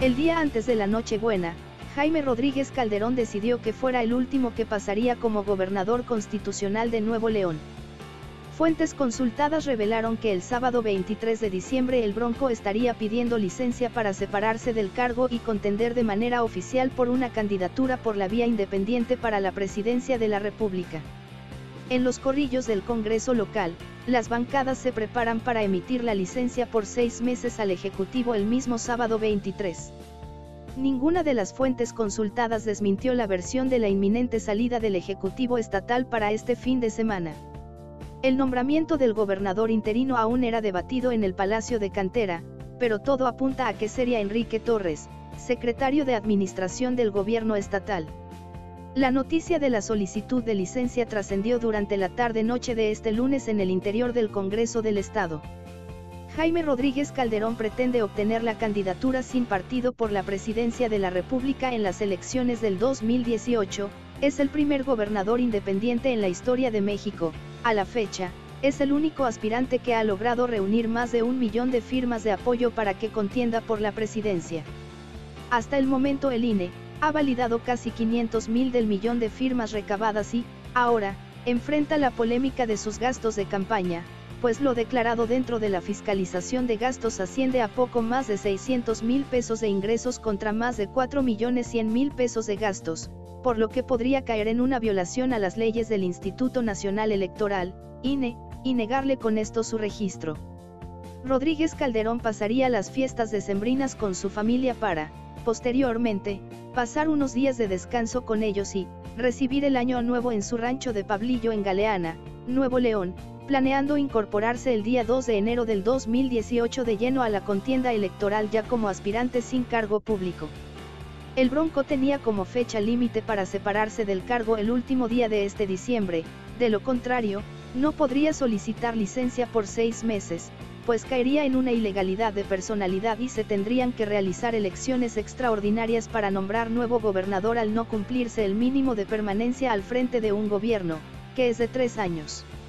El día antes de la Nochebuena, Jaime Rodríguez Calderón decidió que fuera el último que pasaría como gobernador constitucional de Nuevo León. Fuentes consultadas revelaron que el sábado 23 de diciembre el Bronco estaría pidiendo licencia para separarse del cargo y contender de manera oficial por una candidatura por la vía independiente para la presidencia de la República. En los corrillos del Congreso local, las bancadas se preparan para emitir la licencia por 6 meses al Ejecutivo el mismo sábado 23. Ninguna de las fuentes consultadas desmintió la versión de la inminente salida del Ejecutivo estatal para este fin de semana. El nombramiento del gobernador interino aún era debatido en el Palacio de Cantera, pero todo apunta a que sería Enrique Torres, secretario de Administración del gobierno estatal. La noticia de la solicitud de licencia trascendió durante la tarde-noche de este lunes en el interior del Congreso del Estado. Jaime Rodríguez Calderón pretende obtener la candidatura sin partido por la presidencia de la República en las elecciones del 2018, es el primer gobernador independiente en la historia de México. A la fecha, es el único aspirante que ha logrado reunir más de 1 millón de firmas de apoyo para que contienda por la presidencia. Hasta el momento el INE ha validado casi 500,000 del millón de firmas recabadas y, ahora, enfrenta la polémica de sus gastos de campaña, pues lo declarado dentro de la fiscalización de gastos asciende a poco más de 600,000 pesos de ingresos contra más de 4,100,000 pesos de gastos, por lo que podría caer en una violación a las leyes del Instituto Nacional Electoral, INE, y negarle con esto su registro. Rodríguez Calderón pasaría las fiestas decembrinas con su familia para, posteriormente, pasar unos días de descanso con ellos y recibir el año nuevo en su rancho de Pablillo en Galeana, Nuevo León, planeando incorporarse el día 2 de enero del 2018 de lleno a la contienda electoral ya como aspirante sin cargo público. El Bronco tenía como fecha límite para separarse del cargo el último día de este diciembre, de lo contrario, no podría solicitar licencia por 6 meses, pues caería en una ilegalidad de personalidad y se tendrían que realizar elecciones extraordinarias para nombrar nuevo gobernador al no cumplirse el mínimo de permanencia al frente de un gobierno, que es de 3 años.